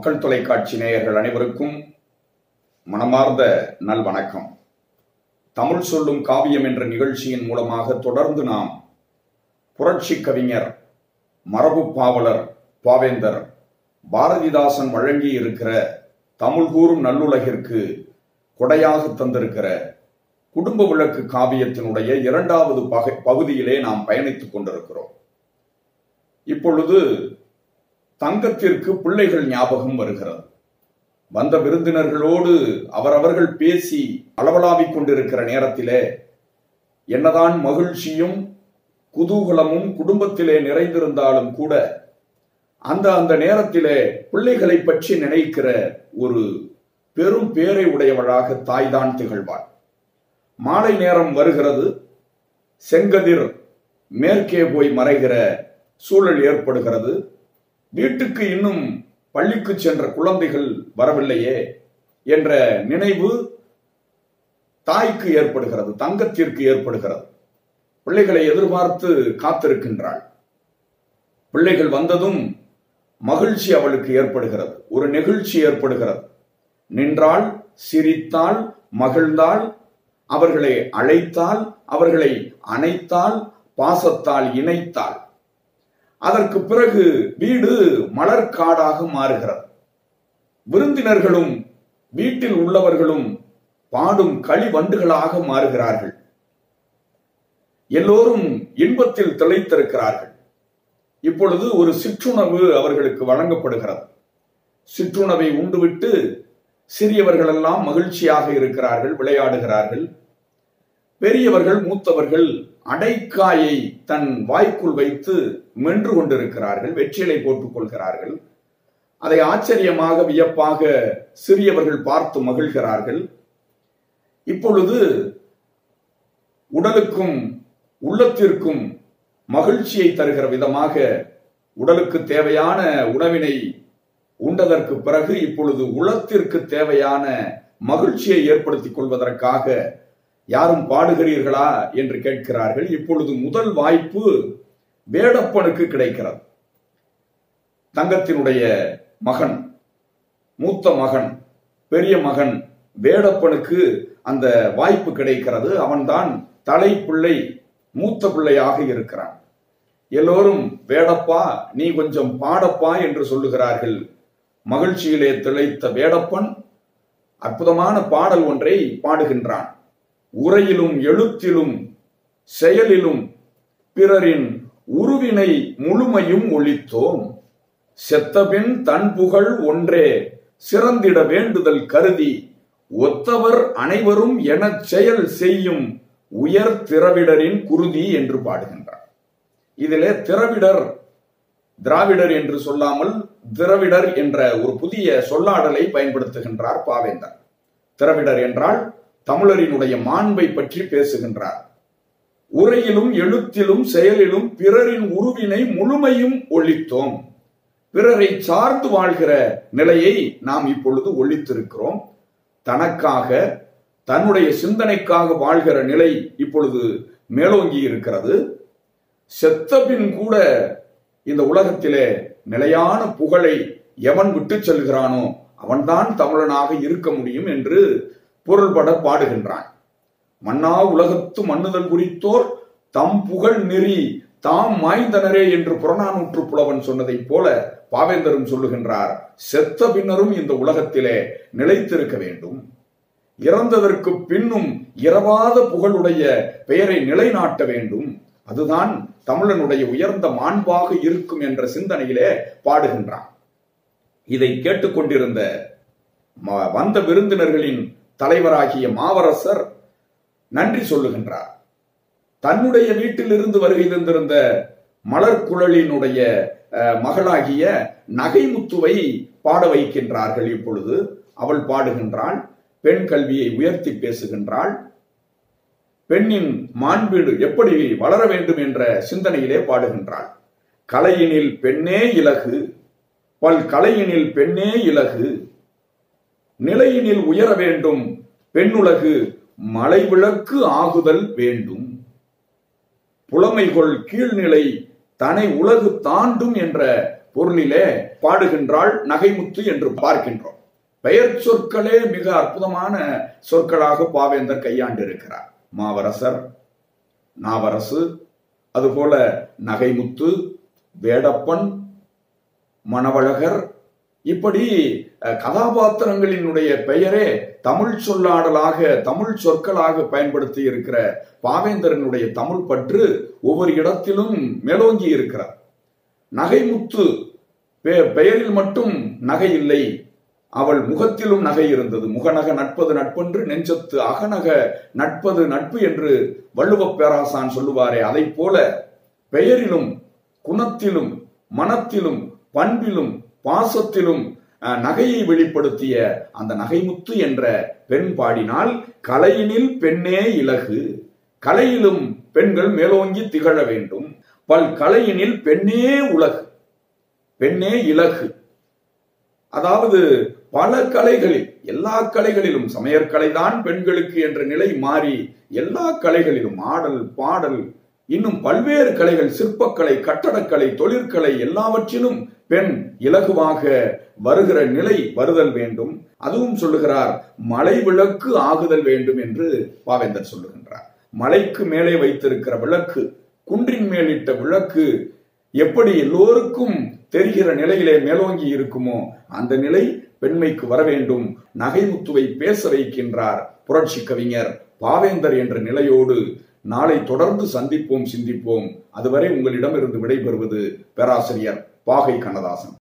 மக்கள் தொலைக்காட்சி நேயர்கள் அனைவருக்கும் மனமார்ந்த நல்வணக்கம். தமிழ் சொல்லும் காவியம் என்ற நிகழ்ச்சியின் மூலமாக தொடர்ந்து நாம் புரட்சி கவிஞர், மரபு பாவலர், பாவேந்தர் பாரதிதாசன் வழங்கி இருக்கிற தமிழ் கூறும் நல்லுலகிற்கு கொடையாக தந்திருக்கிற குடும்ப விளக்கு காவியத்தினுடைய இரண்டாவது பகுதியிலே நாம் பயணித்துக் கொண்டிருக்கிறோம். இப்பொழுது தங்கத்திற்கு பிள்ளைகள் ஞாபகம் வருகிறது. வந்த விருந்தினர்களோடு அவரவர்கள் பேசி அளவலாவிக் கொண்டிருக்கிற நேரத்திலே என்னதான் மகிழ்ச்சியும் குதூகலமும் குடும்பத்திலே நிறைந்திருந்தாலும் கூட அந்த நேரத்திலே பிள்ளைகளை பற்றி நினைக்கிற ஒரு பெரும் பேரை உடையவளாக தாய்தான் திகழ்வாள். மாலை நேரம் வருகிறது, செங்கதிர் மேற்கே போய் மறைகிற சூழல் ஏற்படுகிறது. வீட்டுக்கு இன்னும் பள்ளிக்கு சென்ற குழந்தைகள் வரவில்லையே என்ற நினைவு தாய்க்கு ஏற்படுகிறது, தங்கத்திற்கு ஏற்படுகிறது. பிள்ளைகளை எதிர்பார்த்து காத்திருக்கின்றாள். பிள்ளைகள் வந்ததும் மகிழ்ச்சி அவளுக்கு ஏற்படுகிறது, ஒரு நெகிழ்ச்சி ஏற்படுகிறது. நின்றாள், சிரித்தாள், மகிழ்ந்தாள், அவர்களை அழைத்தாள், அவர்களை அணைத்தாள், பாசத்தால் இணைத்தாள். அதற்கு பிறகு வீடு மலர்காடாக மாறுகிறது. விருந்தினர்களும் வீட்டில் உள்ளவர்களும் பாடும் களி வண்டுகளாக மாறுகிறார்கள். எல்லோரும் இன்பத்தில் திளைத்திருக்கிறார்கள். இப்பொழுது ஒரு சிற்றுணவு அவர்களுக்கு வழங்கப்படுகிறது. சிற்றுணவை உண்டுவிட்டு சிறியவர்கள் எல்லாம் மகிழ்ச்சியாக இருக்கிறார்கள், விளையாடுகிறார்கள். பெரியவர்கள், மூத்தவர்கள் அடைக்காயை தன் வாய்க்குள் வைத்து மென்று கொண்டிருக்கிறார்கள், வெற்றிலை போட்டுக் கொள்கிறார்கள். அதை ஆச்சரியமாக, வியப்பாக சிறியவர்கள் பார்த்து மகிழ்கிறார்கள். இப்பொழுது உடலுக்கும் உள்ளத்திற்கும் மகிழ்ச்சியை தருகிற விதமாக உடலுக்கு தேவையான உணவினை உண்டதற்கு பிறகு இப்பொழுது உளத்திற்கு தேவையான மகிழ்ச்சியை ஏற்படுத்திக் கொள்வதற்காக யாரும் பாடுகிறீர்களா என்று கேட்கிறார்கள். இப்பொழுது முதல் வாய்ப்பு வேடப்பனுக்கு கிடைக்கிறது. தங்கத்தினுடைய மகன், மூத்த மகன், பெரிய மகன் வேடப்பனுக்கு அந்த வாய்ப்பு கிடைக்கிறது. அவன்தான் தலை பிள்ளை, மூத்த பிள்ளையாக இருக்கிறான். எல்லோரும் வேடப்பா, நீ கொஞ்சம் பாடப்பா என்று சொல்லுகிறார்கள். மகிழ்ச்சியிலே திளைத்த வேடப்பன் அற்புதமான பாடல் ஒன்றை பாடுகின்றான். உரையிலும் எழுத்திலும் செயலிலும் பிறரின் உருவினை முழுமையும் ஒழித்தோம், செத்தபின் தன் புகழ் ஒன்றே சிறந்திட வேண்டுதல் கருதி ஒத்தவர் அனைவரும் எனச் செயல் செய்யும் உயர் திராவிடரின் குருதி என்று பாடுகின்றார். இதிலே திராவிடர், திராவிடர் என்று சொல்லாமல் திராவிடர் என்ற ஒரு புதிய சொல்லாடலை பயன்படுத்துகின்றார் பாவேந்தர். திராவிடர் என்றால் தமிழரினுடைய மாண்பை பற்றி பேசுகின்றார். உரையிலும் எழுத்திலும் செயலிலும் பிறரின் உருவினை முழுமையும் ஒழித்தோம். பிறரை சார்ந்து வாழ்கிற நிலையை நாம் இப்பொழுது ஒழித்திருக்கிறோம். தனக்காக, தன்னுடைய சிந்தனைக்காக வாழ்கிற நிலை இப்பொழுது மேலோங்கி இருக்கிறது. செத்தபின் கூட இந்த உலகத்திலே நிலையான புகழை எவன் விட்டு செல்கிறானோ அவன்தான் தமிழனாக இருக்க முடியும் என்று பொருள்பட பாடுகின்றான். மன்னா உலகத்து மன்னுதல் குறித்தோர் தம் புகழ் நெறி தாம் மாய்ந்தனரே என்று புறநானூற்று புலவன் சொன்னதை போல பாவேந்தரும் சொல்லுகின்றார். செத்த பின்னரும் இந்த உலகத்திலே நிலைத்திருக்க வேண்டும், இறந்ததற்கு பின்னும் இரவாத புகழுடைய பெயரை நிலைநாட்ட வேண்டும், அதுதான் தமிழனுடைய உயர்ந்த மாண்பாக இருக்கும் என்ற சிந்தனையிலே பாடுகின்றான். இதை கேட்டுக்கொண்டிருந்த வந்த விருந்தினர்களின் தலைவராகிய மாவரசர் நன்றி சொல்லுகின்றார். தன்னுடைய வீட்டிலிருந்து வருகை தந்திருந்த மலர்குழலினுடைய மகளாகிய நகைமுத்துவை பாட வைக்கின்றார்கள். இப்பொழுது அவள் பாடுகின்றாள், பெண் கல்வியை உயர்த்தி பேசுகின்றாள். பெண்ணின் மாண்பீடு எப்படி வளர வேண்டும் என்ற சிந்தனையிலே பாடுகின்றாள். கலையினில் பெண்ணே இலகு, பல் கலையினில் பெண்ணே இலகு, நிலையினில் உயர வேண்டும் பெண்ணுலகு மலை விளக்கு ஆகுதல் வேண்டும், புலமைகொள் கீழ்நிலை தனை உலகு தாண்டும் என்ற பொருளிலே பாடுகின்றாள் நகைமுத்து என்று பார்க்கின்றோம். பெயர் சொற்களே மிக அற்புதமான சொற்களாக பாவேந்தர் கையாண்டு இருக்கிறார். மாவரசர், நாவரசு, அதுபோல நகைமுத்து, வேடப்பன், மணவழகர், இப்படி கதாபாத்திரங்களினுடைய பெயரே தமிழ் சொல்லாடலாக தமிழ் சொற்களாக பயன்படுத்தி இருக்கிற பாவேந்தரனுடைய தமிழ் பற்று ஒவ்வொரு இடத்திலும் மேலோங்கி இருக்கிறார். நகைமுத்து பெயரில் மட்டும் நகை இல்லை, அவள் முகத்திலும் நகை இருந்தது. முகநக நட்பது நட்பென்று நெஞ்சத்து அகநக நட்பது நட்பு என்று வள்ளுவ பேராசான் சொல்லுவாரே, அதை போல பெயரிலும் குணத்திலும் மனத்திலும் பண்பிலும் பாசத்திலும் நகையை வெளிப்படுத்திய அந்த நகைமுத்து என்ற பெண் பாடினால் கலையினில் பெண்ணே இலகு, கலையிலும் பெண்கள் மேலோங்கி திகழ வேண்டும். பல் கலையினில் பெண்ணே உலகு, பெண்ணே இலகு. அதாவது பல கலைகளில், எல்லா கலைகளிலும், சமையற்கலைதான் பெண்களுக்கு என்ற நிலை மாறி எல்லா கலைகளிலும் ஆடல் பாடல் இன்னும் பல்வேறு கலைகள், சிற்பக்கலை, கட்டடக்கலை, தொழிற்கலை, எல்லாவற்றிலும் பெண் இலகுவாக வருகிற நிலை வருதல் வேண்டும். அதுவும் சொல்லுகிறார், மலை விளக்கு ஆகுதல் வேண்டும் என்று பாவேந்தர் சொல்லுகின்றார். மலைக்கு மேலே வைத்திருக்கிற விளக்கு, குன்றின் மேலிட்ட விளக்கு எப்படி எல்லோருக்கும் தெரிகிற நிலையிலே மேலோங்கி இருக்குமோ அந்த நிலை பெண்மைக்கு வர வேண்டும். நகைமுத்துவை பேச வைக்கின்றார் புரட்சி கவிஞர் பாவேந்தர் என்ற நிலையோடு. நாளை தொடர்ந்து சந்திப்போம், சிந்திப்போம். அதுவரை உங்களிடமிருந்து விடைபெறுவது பேராசிரியர் பாகை கண்ணதாசன்.